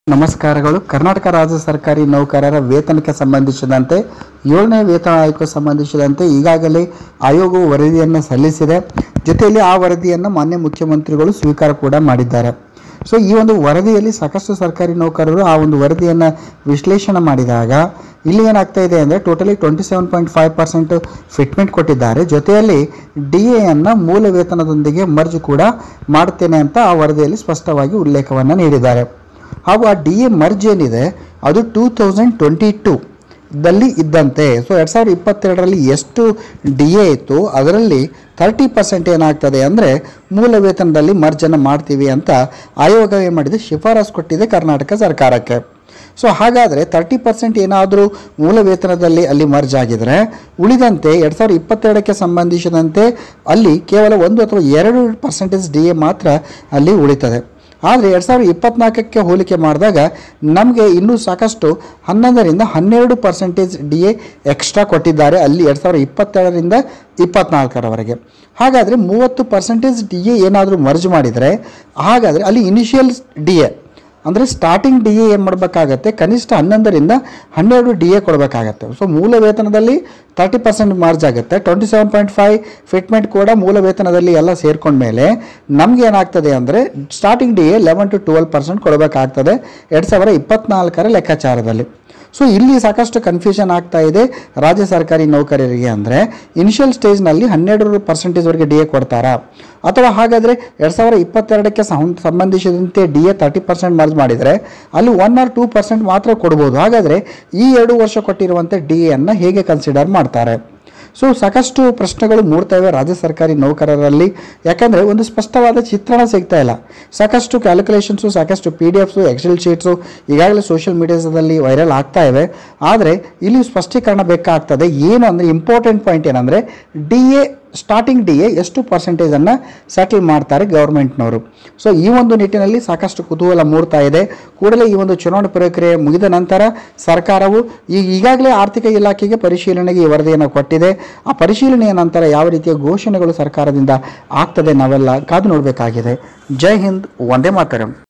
ನಮಸ್ಕಾರಗಳು. ಕರ್ನಾಟಕ ರಾಜ್ಯ ಸರ್ಕಾರಿ ನೌಕರರ ವೇತನಕ್ಕೆ ಸಂಬಂಧಿಸಿದಂತೆ 7ನೇ ವೇತನ ಆಯೋಗಕ್ಕೆ ಸಂಬಂಧಿಸಿದಂತೆ ಈಗಾಗಲೇ ಆಯೋಗವು ವರದಿಯನ್ನು ಸಲ್ಲಿಸಿದೆ. ಜೊತೆಯಲ್ಲಿ ಆ ವರದಿಯನ್ನು ಮಾನ್ಯ ಮುಖ್ಯಮಂತ್ರಿಗಳು ಸ್ವೀಕಾರ ಕೂಡ ಮಾಡಿದ್ದಾರೆ. ಸೊ ಈ ಒಂದು ವರದಿಯಲ್ಲಿ ಸಾಕಷ್ಟು ಸರ್ಕಾರಿ ನೌಕರರು ಆ ಒಂದು ವರದಿಯನ್ನು ವಿಶ್ಲೇಷಣೆ ಮಾಡಿದಾಗ ಇಲ್ಲಿ ಏನಾಗ್ತಾ ಇದೆ ಅಂದರೆ ಟೋಟಲಿ 27.5% ಫಿಟ್ಮೆಂಟ್ ಕೊಟ್ಟಿದ್ದಾರೆ. ಜೊತೆಯಲ್ಲಿ DAಯನ್ನು ಮೂಲ ವೇತನದೊಂದಿಗೆ ಮರ್ಜ್ ಕೂಡ ಮಾಡ್ತೇನೆ ಅಂತ ಆ ವರದಿಯಲ್ಲಿ ಸ್ಪಷ್ಟವಾಗಿ ಉಲ್ಲೇಖವನ್ನು ನೀಡಿದ್ದಾರೆ. ಹಾಗೂ ಆ DA ಮರ್ಜ್ ಏನಿದೆ ಅದು 2022ದಲ್ಲಿ ಇದ್ದಂತೆ. ಸೊ 2022ರಲ್ಲಿ ಎಷ್ಟು DA ಇತ್ತು ಅದರಲ್ಲಿ 30% ಏನಾಗ್ತದೆ ಅಂದರೆ ಮೂಲ ವೇತನದಲ್ಲಿ ಮರ್ಜನ್ನು ಮಾಡ್ತೀವಿ ಅಂತ ಆಯೋಗ ಏನು ಮಾಡಿದೆ, ಶಿಫಾರಸು ಕೊಟ್ಟಿದೆ ಕರ್ನಾಟಕ ಸರ್ಕಾರಕ್ಕೆ. ಸೊ ಹಾಗಾದರೆ 30% ಏನಾದರೂ ಮೂಲ ವೇತನದಲ್ಲಿ ಅಲ್ಲಿ ಮರ್ಜ್ ಆಗಿದರೆ ಉಳಿದಂತೆ 2022ಕ್ಕೆ ಸಂಬಂಧಿಸಿದಂತೆ ಅಲ್ಲಿ ಕೇವಲ 1 ಅಥವಾ 2% DA ಮಾತ್ರ ಅಲ್ಲಿ ಉಳಿತದೆ. ಆದರೆ 2024ಕ್ಕೆ ಹೋಲಿಕೆ ಮಾಡಿದಾಗ ನಮಗೆ ಇನ್ನೂ ಸಾಕಷ್ಟು 11ರಿಂದ 12% DA ಎಕ್ಸ್ಟ್ರಾ ಕೊಟ್ಟಿದ್ದಾರೆ ಅಲ್ಲಿ 2022ರಿಂದ 2024ರವರೆಗೆ. ಹಾಗಾದರೆ 30% DA ಏನಾದರೂ ಮರ್ಜ್ ಮಾಡಿದರೆ ಹಾಗಾದರೆ ಅಲ್ಲಿ ಇನಿಷಿಯಲ್ DA ಅಂದರೆ ಸ್ಟಾರ್ಟಿಂಗ್ DA ಏನು ಮಾಡಬೇಕಾಗತ್ತೆ, ಕನಿಷ್ಠ 11ರಿಂದ 12 DA ಕೊಡಬೇಕಾಗತ್ತೆ. ಸೊ ಮೂಲ ವೇತನದಲ್ಲಿ 30% ಮಾರ್ಜ್ ಆಗುತ್ತೆ. 27.5 ಫಿಟ್ಮೆಂಟ್ ಕೂಡ ಮೂಲ ವೇತನದಲ್ಲಿ ಎಲ್ಲ ಸೇರ್ಕೊಂಡ್ಮೇಲೆ ನಮ್ಗೆ ಏನಾಗ್ತದೆ ಅಂದರೆ ಸ್ಟಾರ್ಟಿಂಗ್ DA 11 to 12% ಕೊಡಬೇಕಾಗ್ತದೆ 2024ರ ಲೆಕ್ಕಾಚಾರದಲ್ಲಿ. ಸೊ ಇಲ್ಲಿ ಸಾಕಷ್ಟು ಕನ್ಫ್ಯೂಷನ್ ಆಗ್ತಾ ಇದೆ ರಾಜ್ಯ ಸರ್ಕಾರಿ ನೌಕರರಿಗೆ. ಅಂದರೆ ಇನಿಷಿಯಲ್ ಸ್ಟೇಜ್ನಲ್ಲಿ 12%ವರೆಗೆ DA ಕೊಡ್ತಾರಾ, ಅಥವಾ ಹಾಗಾದರೆ 2022ಕ್ಕೆ ಸಂಬಂಧಿಸಿದಂತೆ DA 30% ಮಾರ್ಜ್ ಮಾಡಿದರೆ ಅಲ್ಲಿ 1 or 2% ಮಾತ್ರ ಕೊಡ್ಬೋದು. ಹಾಗಾದರೆ ಈ 2 ವರ್ಷ ಕೊಟ್ಟಿರುವಂಥ DAಯನ್ನು ಹೇಗೆ ಕನ್ಸಿಡರ್ ಮಾಡ್ತಾರೆ? ಸೊ ಸಾಕಷ್ಟು ಪ್ರಶ್ನೆಗಳು ಮೂಡ್ತಾ ಇವೆ ರಾಜ್ಯ ಸರ್ಕಾರಿ ನೌಕರರಲ್ಲಿ. ಯಾಕಂದರೆ ಒಂದು ಸ್ಪಷ್ಟವಾದ ಚಿತ್ರಣ ಸಿಗ್ತಾ ಇಲ್ಲ. ಸಾಕಷ್ಟು ಕ್ಯಾಲ್ಕುಲೇಷನ್ಸು, ಸಾಕಷ್ಟು PDF್ಸು, ಎಕ್ಸೆಲ್ ಶೀಟ್ಸು ಈಗಾಗಲೇ ಸೋಷಿಯಲ್ ಮೀಡಿಯಾದಲ್ಲಿ ವೈರಲ್ ಆಗ್ತಾ ಇವೆ. ಆದರೆ ಇಲ್ಲಿ ಸ್ಪಷ್ಟೀಕರಣ ಬೇಕಾಗ್ತದೆ. ಏನು ಅಂದರೆ ಇಂಪಾರ್ಟೆಂಟ್ ಪಾಯಿಂಟ್ ಏನಂದರೆ ಸ್ಟಾರ್ಟಿಂಗ್ DA ಎಷ್ಟು ಪರ್ಸೆಂಟೇಜನ್ನು ಸೆಟಲ್ ಮಾಡ್ತಾರೆ ಗೌರ್ಮೆಂಟ್ನವರು. ಸೊ ಈ ಒಂದು ನಿಟ್ಟಿನಲ್ಲಿ ಸಾಕಷ್ಟು ಕುತೂಹಲ ಮೂಡ್ತಾ ಇದೆ. ಕೂಡಲೇ ಈ ಒಂದು ಚುನಾವಣೆ ಪ್ರಕ್ರಿಯೆ ಮುಗಿದ ನಂತರ ಸರ್ಕಾರವು ಈಗಾಗಲೇ ಆರ್ಥಿಕ ಇಲಾಖೆಗೆ ಪರಿಶೀಲನೆಗೆ ಈ ವರದಿಯನ್ನು ಕೊಟ್ಟಿದೆ. ಆ ಪರಿಶೀಲನೆಯ ನಂತರ ಯಾವ ರೀತಿಯ ಘೋಷಣೆಗಳು ಸರ್ಕಾರದಿಂದ ಆಗ್ತದೆ ನಾವೆಲ್ಲ ಕಾದು ನೋಡಬೇಕಾಗಿದೆ. ಜೈ ಹಿಂದ್, ವಂದೇ ಮಾತರಂ.